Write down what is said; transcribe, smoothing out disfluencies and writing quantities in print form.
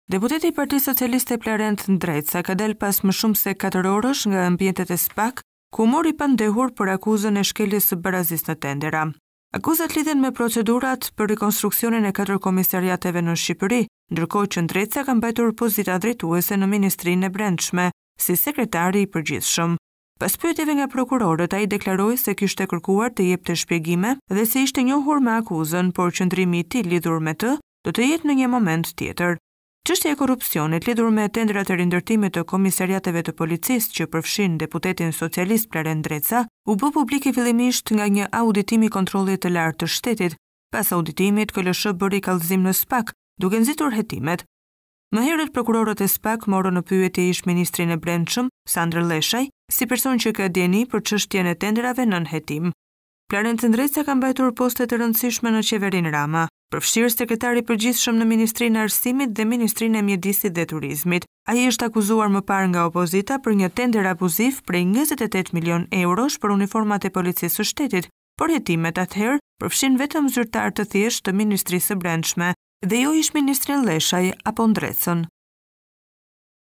Deputeti i Partisë Socialiste Plarent Ndreca ka dalë pas më shumë se 4 orësh nga ambientet e SPAK, ku mori pandehur për akuzën e shkeljes së barazisë në tendera. Akuzat lidhen me procedurat për rikonstruksionin e 4 komisariateve në Shqipëri, ndërkohë që Ndreca ka mbajtur pozita drejtuese në Ministrinë e Brendshme si sekretari i përgjithshëm. Pas pyetjeve nga prokurorët, ai deklaroi se kishte kërkuar të jepte shpjegime dhe se ishte njohur me akuzën, por qëndrimi i tij lidhur me të do të jetë në një moment tjetër. Çështja e korrupsionit lidhur me tendrat e rindërtimit të komisariateve të policisë që përfshin deputetin socialist Plarent Ndreca u bë publike fillimisht nga një auditim i kontrollit të lartë të shtetit. Pas auditimit, KLSH bëri kallëzim në SPAK, duke nxitur hetimet. Më herët prokurorët e SPAK morën në pyetje ish-ministrin e Brendshëm, Sandër Leshaj, si person që ka dieni për çështjen e tenderave nën hetim. Plarent Ndreca ka mbajtur poste të rëndësishme në qeverinë Rama, përfshirë sekretari i përgjithshëm në Ministrinë e Arsimit dhe Ministrinë e Mjedisit dhe Turizmit. Ai është akuzuar më parë nga opozita për një tender abuziv prej 28 milion eurosh për uniformat e policisë së shtetit, por hetimet atëherë përfshin vetëm zyrtar të thjeshtë të Ministrisë së Brendshme dhe jo ish-ministrin Leshaj apo Ndrecën.